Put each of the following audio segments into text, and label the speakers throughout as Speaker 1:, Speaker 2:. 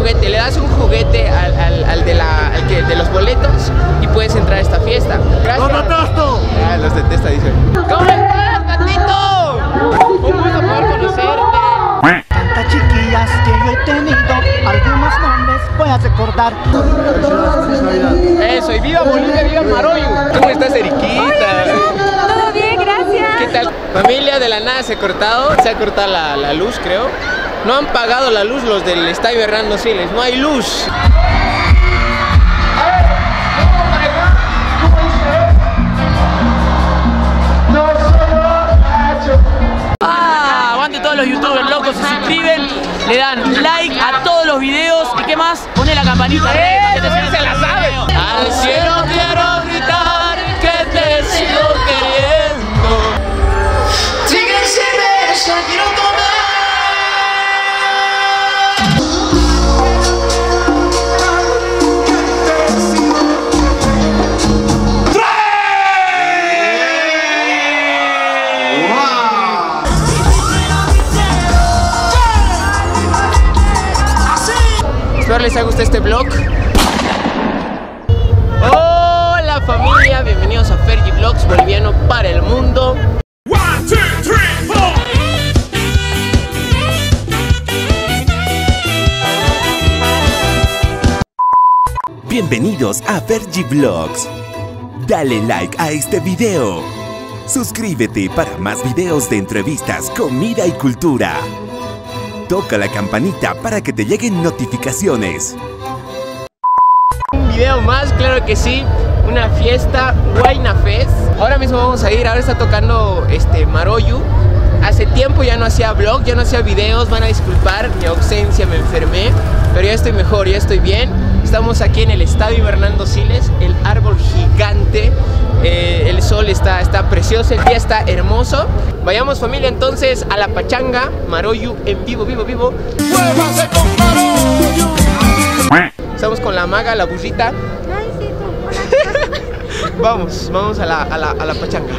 Speaker 1: juguete, le das un juguete al de los boletos y puedes entrar a esta fiesta. Gracias.
Speaker 2: ¡Los detesto!
Speaker 1: Ah, los detesta, dice. ¿Cómo estás, gatito? Un gusto poder conocerte.
Speaker 3: Tantas chiquillas que yo he tenido, algunos nombres voy a recordar.
Speaker 1: Eso, y viva Bolivia, viva Maroyu. ¿Cómo estás, Eriquita?
Speaker 4: Todo bien, gracias.
Speaker 1: ¿Qué tal? Familia, de la nada se ha cortado la luz, creo. No han pagado la luz los del Estadio Hernando Siles, no hay luz.
Speaker 5: Aguante todos los youtubers locos, se suscriben, le dan like a todos los videos y qué más, pone la campanita.
Speaker 1: Se la sabe. Al cielo quiero gritar que te sigo queriendo. Sigue cerveza, quiero tomar. Espero les haya gustado este vlog. Hola familia, bienvenidos a Fergie Vlogs, boliviano para el mundo.
Speaker 2: 1, 2, 3, 4.
Speaker 6: Bienvenidos a Fergie Vlogs. Dale like a este video. Suscríbete para más videos de entrevistas, comida y cultura. Toca la campanita para que te lleguen notificaciones.
Speaker 1: Un video más, claro que sí. Una fiesta, Huayna Fest. Ahora mismo vamos a ir, ahora está tocando Maroyu. Hace tiempo ya no hacía vlog, ya no hacía videos, van a disculpar mi ausencia, me enfermé. Pero ya estoy mejor, ya estoy bien. Estamos aquí en el Estadio Hernando Siles, el árbol gigante. El sol está precioso, el día está hermoso. Vayamos familia entonces a la pachanga, Maroyu en vivo, vivo. ¡Muévase con Maroyu! Estamos con la maga, la burrita.
Speaker 4: Ay, sí, tú.
Speaker 1: Vamos a la pachanga.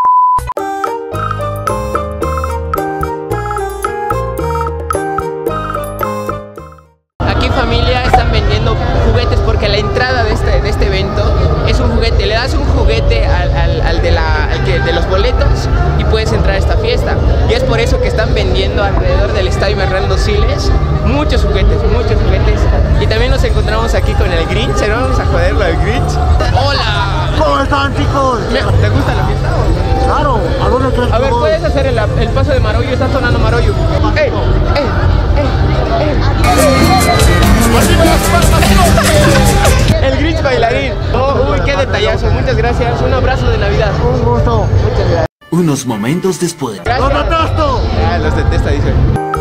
Speaker 1: Aquí familia están vendiendo juguetes porque la entrada de este evento es un juguete, le das un juguete al de los boletos y puedes entrar a esta fiesta. Y es por eso que están vendiendo alrededor del Estadio Hernando Siles muchos juguetes. Y también nos encontramos aquí con el Grinch, ¿no? Vamos a joderlo al Grinch. ¡Hola!
Speaker 2: ¿Cómo están, chicos?
Speaker 1: ¿Te gusta la fiesta?
Speaker 2: Claro, ¿a dónde crees que
Speaker 1: A ver,
Speaker 2: voy?
Speaker 1: ¿puedes hacer el paso de Maroyu? Está sonando Maroyu. ¡Ey! El Grinch bailarín. Uy, qué detallazo. Muchas gracias. Un abrazo de Navidad.
Speaker 2: Un gusto.
Speaker 1: Muchas gracias.
Speaker 6: Unos momentos después.
Speaker 2: ¡Los detesto!
Speaker 1: Ah, los detesta, dice.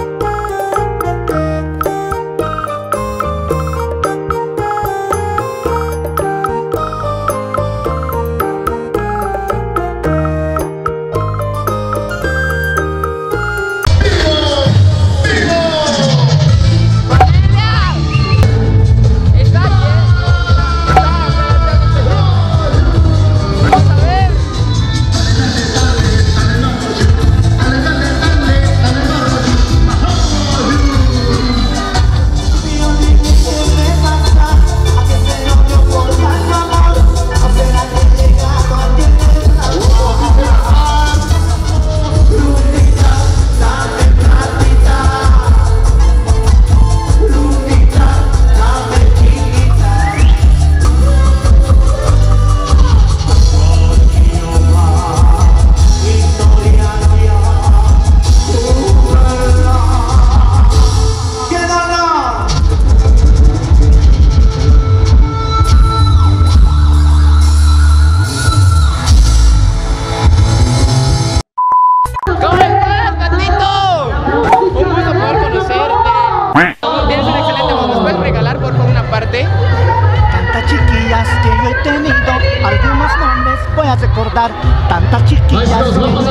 Speaker 3: recordar tantas chiquillas que voy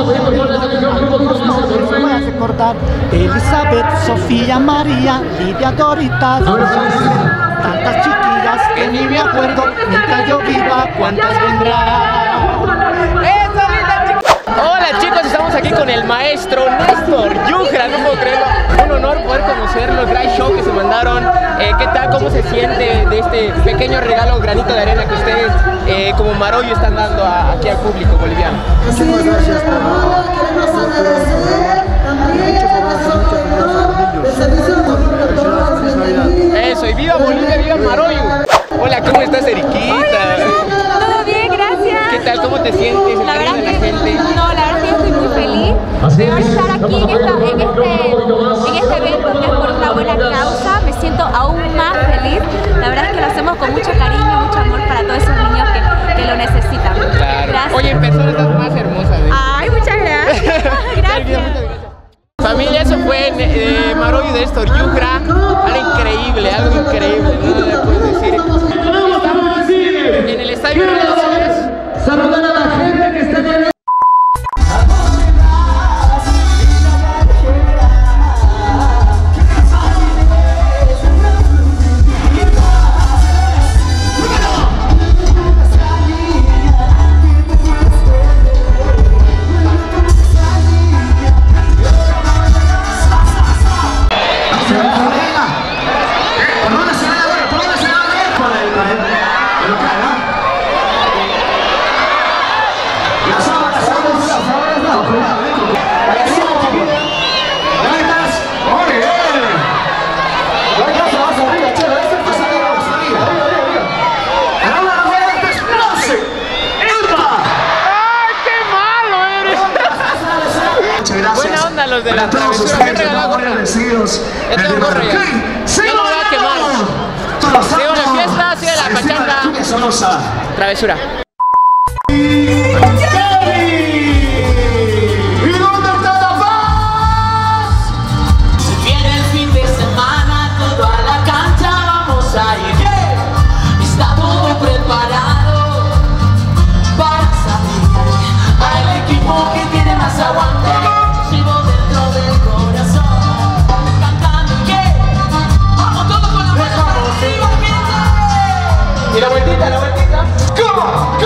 Speaker 3: a recordar: Elizabeth, Sofía, María, Lidia, Dorita. Tantas chiquillas que ni me acuerdo, mientras yo viva, ¿cuántas vendrán?
Speaker 1: Hola chicos, estamos aquí con el maestro Néstor Yujra, no puedo creerlo, un honor poder conocerlo, el gran show que se mandaron ¿Qué tal? ¿Cómo se siente de este pequeño regalo, granito de arena que ustedes como Marollo están dando aquí al público boliviano?
Speaker 2: Muchísimas gracias por
Speaker 1: Eso, y viva Bolivia, viva Marollo. Hola, ¿cómo estás, Eriquita?
Speaker 4: Todo bien, gracias.
Speaker 1: ¿Qué tal? ¿Cómo te sientes?
Speaker 4: La verdad
Speaker 1: de la
Speaker 4: que
Speaker 1: gente?
Speaker 4: no, la verdad que yo estoy muy feliz de estar aquí en este evento que es por una buena causa. Me siento aún más feliz. La verdad es que lo hacemos con mucho cariño, mucho amor para todos esos niños que lo necesitan.
Speaker 1: Claro.
Speaker 4: Gracias.
Speaker 1: Oye, en persona estás más hermosa.
Speaker 4: Ay, muchas gracias. Gracias.
Speaker 1: Familia, eso fue Marollo de Estor Yucra. Algo increíble, no le puedo decir. Estamos en el estadio de Relaciones.
Speaker 2: Saludar a la gente que está en el...
Speaker 1: Buena onda los de la travesura, me han regalado gorra. Ya tengo gorra ya. Ya no me voy a quemar. Sigo la fiesta, sigue la pachanga. Travesura.
Speaker 5: Se viene el fin de semana, todo a la cancha vamos a ir. Está todo preparado para salir al equipo que tiene más aguante. Llevo dentro del corazón cantando que vamos todos con la vuelta arriba, gente.
Speaker 1: Y la vueltita, la vueltita.
Speaker 2: ¿Cómo?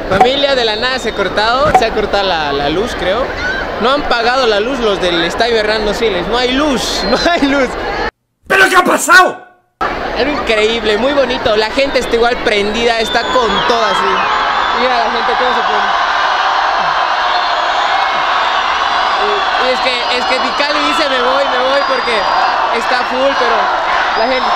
Speaker 1: Familia, de la nada se ha cortado la luz, creo. No han pagado la luz los del estadio Hernando Siles. No hay luz, no hay luz.
Speaker 2: ¿Pero qué ha pasado?
Speaker 1: Algo increíble, muy bonito. La gente está igual prendida, está con todo así. Mira la gente cómo se pone. Y es que Dicali dice me voy porque está full, pero la gente...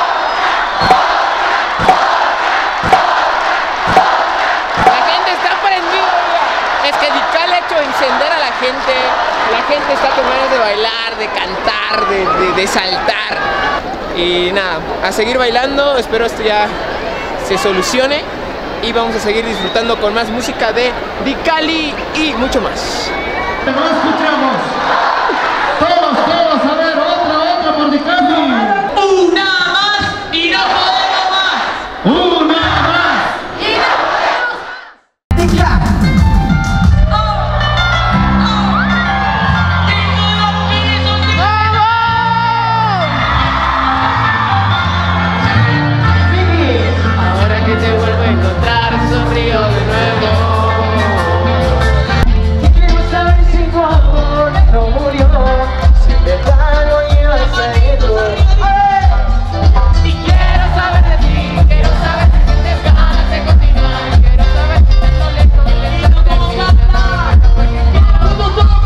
Speaker 1: Es que Dicali ha hecho encender a la gente está con ganas de bailar, de cantar, de saltar. Y nada, a seguir bailando, espero esto ya se solucione y vamos a seguir disfrutando con más música de Dicali y mucho más.
Speaker 2: No escuchamos. Todos, a ver, otra por Dicali.
Speaker 5: Una más y no podemos más.
Speaker 2: Una más.
Speaker 1: Ahora que te vuelvo a encontrar, sonrío de nuevo.
Speaker 5: Quiero saber si tu amor no murió, si en verdad no ibas a irlo. Y quiero saber de ti, quiero saber si tienes ganas de continuar. Quiero saber si te molesto de pensar cómo cantar. Porque quiero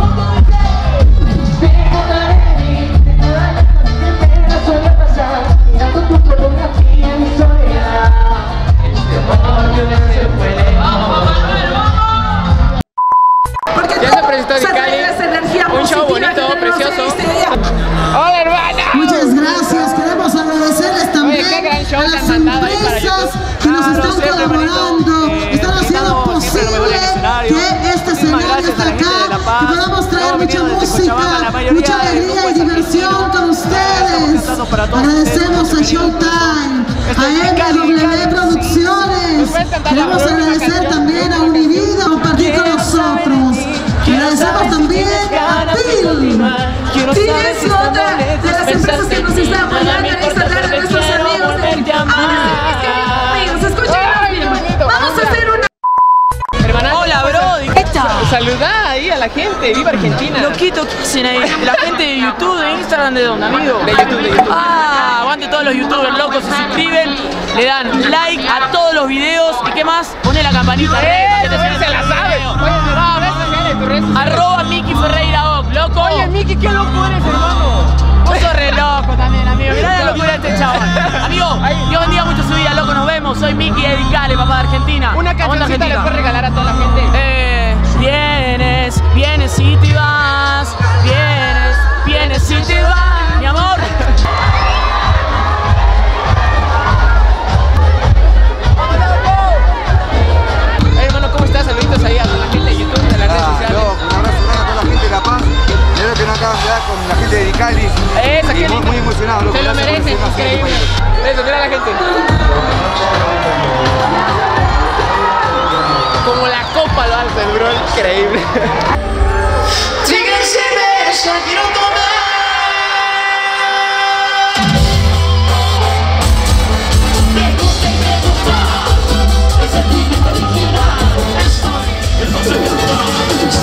Speaker 5: te acordaré de mí, de todas las cosas que me suele pasar. Mirando tu fotografía en mi soledad. Este amor que no se puede.
Speaker 1: Ya se presentó Dicali, un show bonito, precioso. ¡Hola, hermana!
Speaker 7: Muchas gracias, queremos agradecerles también
Speaker 1: Oye, qué gran show
Speaker 7: a
Speaker 1: te
Speaker 7: las
Speaker 1: han mandado ahí para
Speaker 7: empresas
Speaker 1: YouTube.
Speaker 7: que nos están
Speaker 8: siempre,
Speaker 7: colaborando,
Speaker 8: hermanito.
Speaker 7: están haciendo posible que este escenario esté acá, que podamos traer mucha música, mucha alegría y diversión con ustedes. Agradecemos a Showtime, a MW Producciones, queremos agradecer también a Univido por compartir con nosotros. Agradecemos también a PIL. PIL es otra de las empresas que nos está apoyando en esta tarde, nuestros amigos de amigos, escuchen. Vamos a hacer una...
Speaker 1: Hermana,
Speaker 8: Hola, bro, ¿qué tal?
Speaker 1: saludá ahí a la gente, viva Argentina.
Speaker 8: Loquito, ¿qué hacen ahí? La gente de YouTube, de Instagram, ¿de dónde, amigo?
Speaker 1: De YouTube.
Speaker 8: Ah, aguante todos los youtubers locos, se suscriben, le dan like a todos los videos y qué más, pone la campanita.
Speaker 1: Se la sabe.
Speaker 8: Arroba Miki Ferreira Oc, loco.
Speaker 1: Oye, Miki, qué loco eres, hermano.
Speaker 8: Vos sos re loco también, amigo. Mirá la locura de este chaval. Amigo, Dios bendiga mucho su vida, loco. Nos vemos. Soy Miki de Dicali, papá de Argentina.
Speaker 1: Una
Speaker 8: Aguanta
Speaker 1: cancioncita le
Speaker 8: Argentina.
Speaker 1: puedes regalar a toda la gente.
Speaker 8: Vienes y te vas. Vienes y te vas, mi amor.
Speaker 1: Hermano, ¿cómo estás? Saluditos ahí a la gente de YouTube, de las redes sociales.
Speaker 9: Un abrazo grande a toda la gente de La Paz. Creo que no acaban de dar con la gente de Dicali.
Speaker 1: Esa,
Speaker 9: Y
Speaker 1: qué lindo.
Speaker 9: muy emocionado, loco.
Speaker 1: Se lo
Speaker 9: Gracias por
Speaker 1: merecen,
Speaker 9: decirnos así,
Speaker 1: increíble.
Speaker 9: compañero.
Speaker 1: Eso, mira a la gente. Como la copa lo hace, bro, increíble.
Speaker 5: Sigue cerveza, quiero tomar. Me gusta y me gusta. Es el típico original. Estoy en los secretos.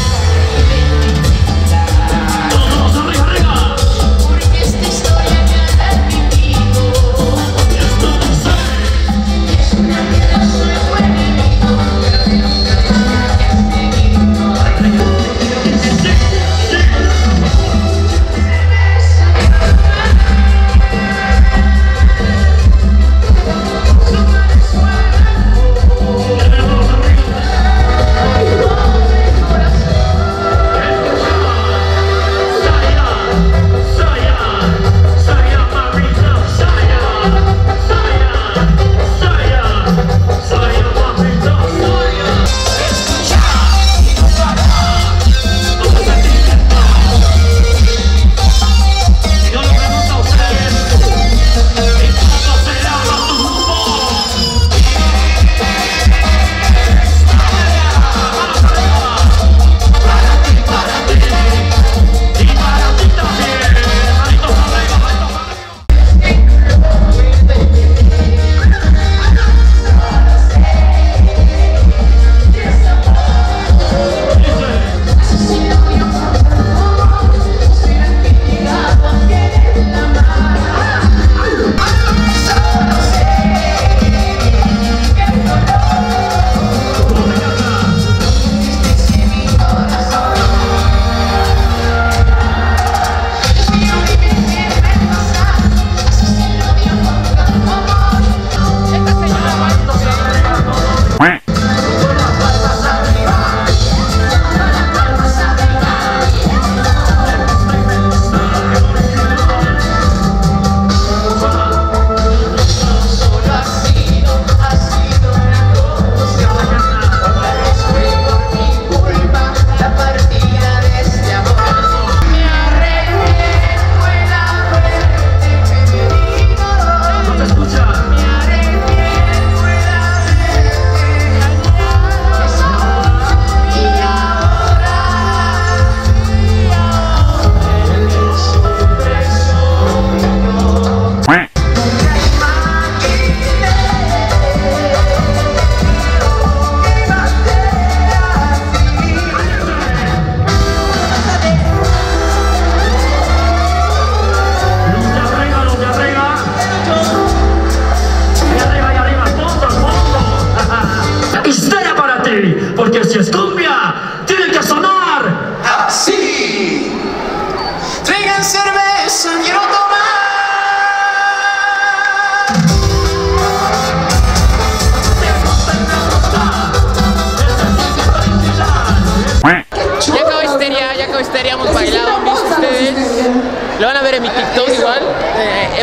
Speaker 5: Todos arriba, arriba. Porque esta historia me ha vivido. Esto no sé. Es una pedazo de buen enemigo. Pero de los que has tenido.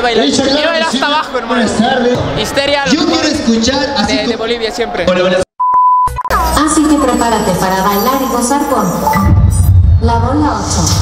Speaker 1: bailar. Quiero bailar hasta abajo, hermano. Histeria,
Speaker 10: yo quiero escuchar así
Speaker 1: de Bolivia siempre.
Speaker 11: Así que prepárate para bailar y gozar con la bola 8.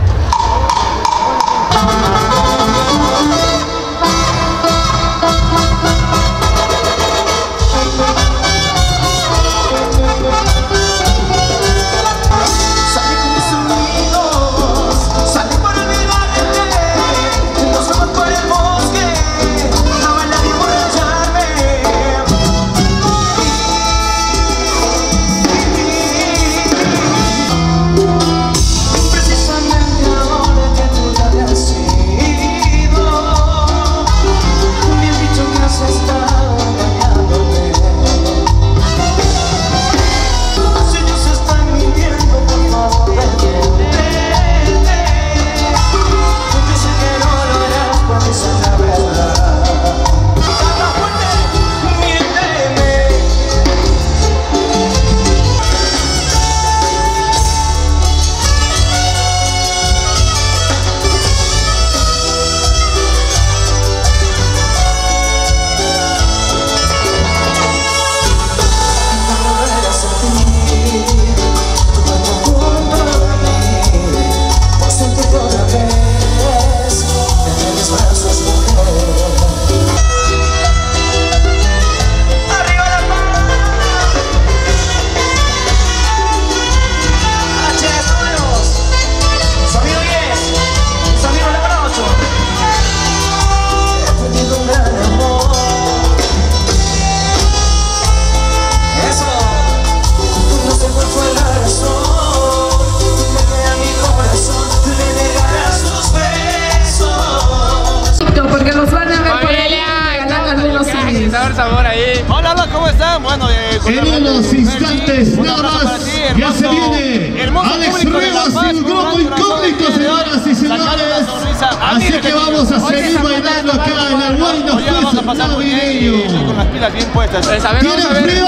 Speaker 2: En unos instantes nada más, ya se viene Alex Rivas y el grupo Incógnito, señoras y señores. Así que vamos a seguir bailando acá en el Wine Fest navideño.
Speaker 9: Con las pilas bien puestas.
Speaker 2: ¿Tienen frío?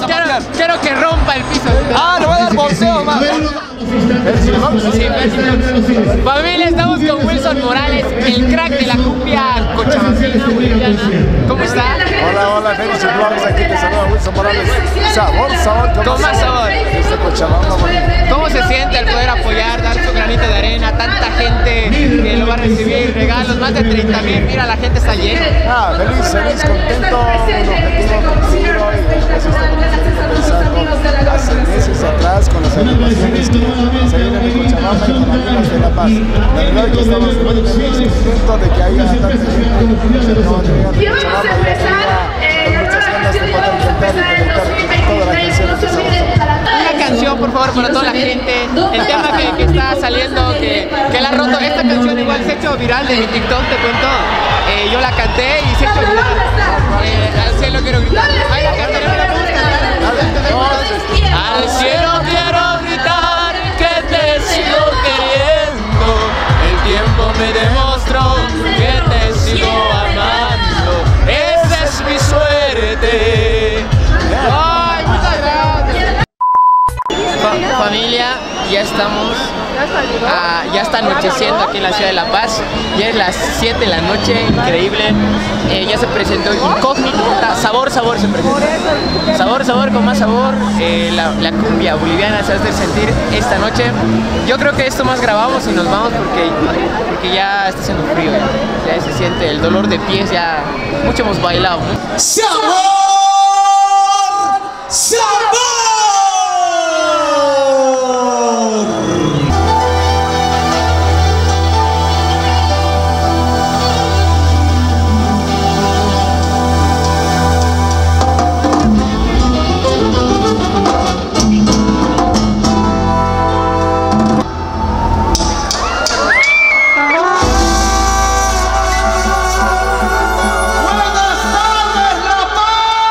Speaker 1: Quiero que rompa el piso.
Speaker 8: Ah, le voy a dar boxeo, más.
Speaker 1: Familia, estamos con Wilson Morales, el crack de la cumbia cochabambina boliviana. ¿Cómo está?
Speaker 9: Hola, hola, Félix Vlogs, aquí te saluda Wilson Morales. Sabor, sabor,
Speaker 1: con más sabor. ¿Cómo se siente al poder apoyar, dar su granito de arena, tanta gente que lo va a recibir, regalos, más de 30,000, mira, la gente está llena.
Speaker 9: Ah, feliz, feliz, contento, un objetivo cumplido y después pensando hace meses atrás con las celebraciones que se vienen de Cochabamba y con amigos de La Paz. La verdad que estamos muy felices, contentos de que haya tanta gente que no llega de Cochabamba y con muchas ganas de poder cantar y conectar todas las canciones de Sabor.
Speaker 1: Una canción, por favor, para toda la gente, el tema que está saliendo, que la ha roto. Esta canción igual se ha hecho viral de mi TikTok, te cuento. Yo la canté y se ha hecho viral. Al cielo quiero gritar. Ahí la cantaré, ¿la podemos cantar? Al cielo quiero gritar que te sigo queriendo. El tiempo me demostró que te sigo amando. Esa es mi suerte. Ay, muchas gracias. Familia, ya estamos, ya está anocheciendo aquí en la ciudad de La Paz. Ya es las 7 de la noche, increíble. Ya se presentó Incógnito, Sabor, Sabor se presentó. Sabor, Sabor con más sabor. La cumbia boliviana se hace sentir esta noche. Yo creo que esto más grabamos y nos vamos porque ya está haciendo frío. Ya se siente el dolor de pies, ya mucho hemos bailado, ¿no?
Speaker 5: ¡Sabor! ¡Sabor!
Speaker 2: ¡Buenas tardes, La Paz!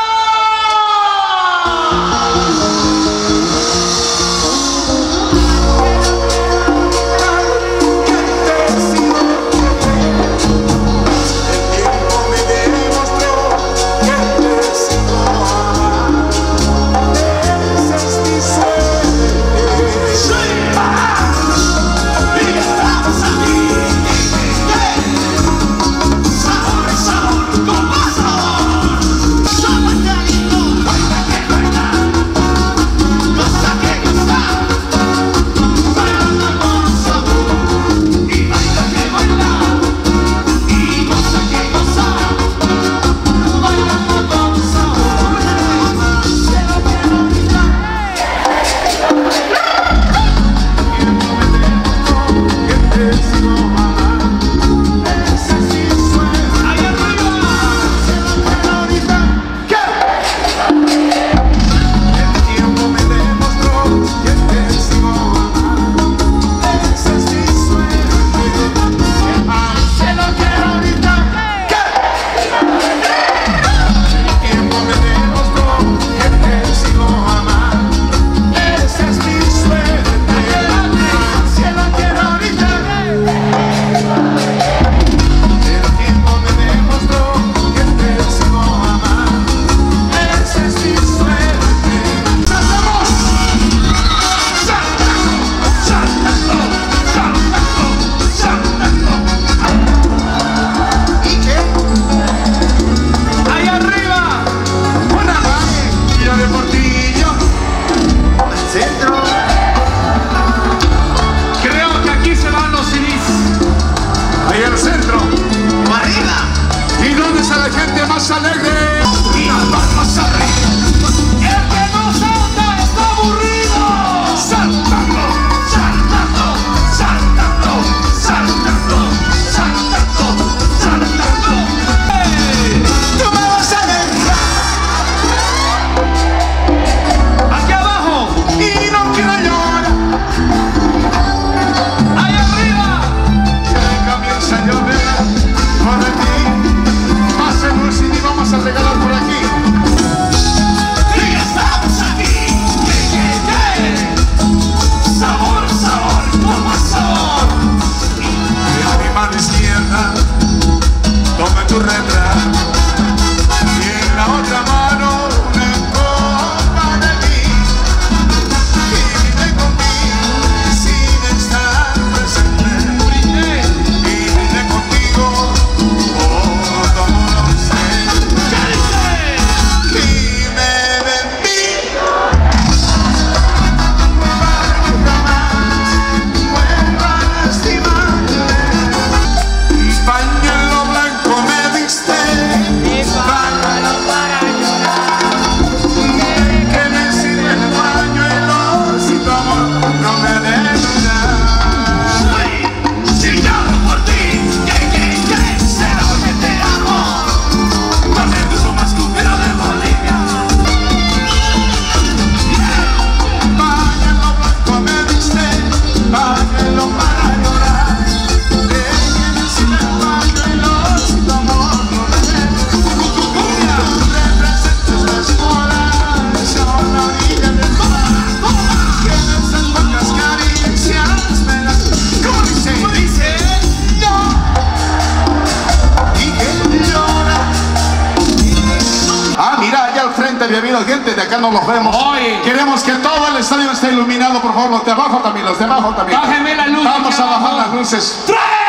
Speaker 10: acá no los vemos. Queremos que todo el estadio esté iluminado, por favor, los de abajo también, los de abajo también.
Speaker 8: Bájenme la luz.
Speaker 10: Vamos a bajar las luces.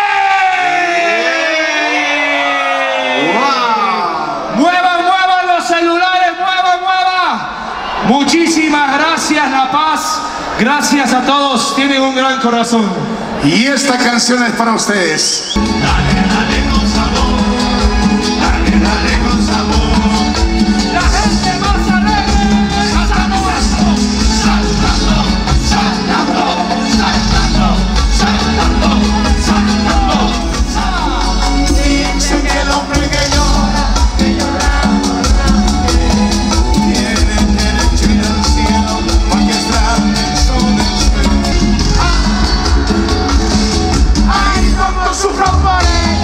Speaker 8: Muevan los celulares, muevan. Muchísimas gracias, La Paz. Gracias a todos, tienen un gran corazón.
Speaker 10: Y esta canción es para ustedes. Dale con sabor. Dale con sabor.
Speaker 8: La gente más alegre.
Speaker 10: Saltando, dicen que el hombre que llora tiene derecho a ir al cielo, porque es grande el sol del cielo. Ay, cuando sufro por él.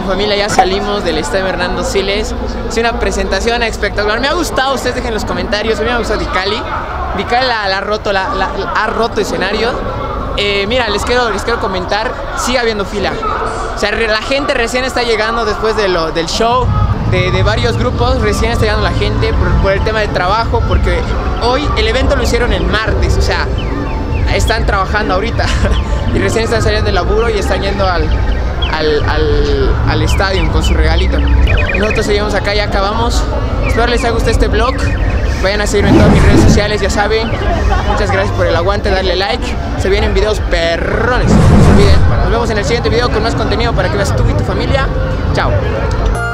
Speaker 1: familia, ya salimos del estadio Hernando Siles. Es una presentación espectacular. Me ha gustado, ustedes dejen en los comentarios. A mí me ha gustado Dicali. Dicali ha roto escenario. Mira, les quiero comentar, sigue habiendo fila. O sea, la gente recién está llegando después del show. De varios grupos, recién está llegando la gente por el tema de trabajo, porque hoy el evento lo hicieron el martes, o sea, están trabajando ahorita y recién están saliendo del laburo y están yendo al estadio con su regalito. Nosotros seguimos acá, ya acabamos. Espero les haya gustado este vlog. Vayan a seguirme en todas mis redes sociales, ya saben. Muchas gracias por el aguante, darle like. Se vienen videos perrones, no se olviden. Nos vemos en el siguiente video con más contenido para que veas tú y tu familia. Chao.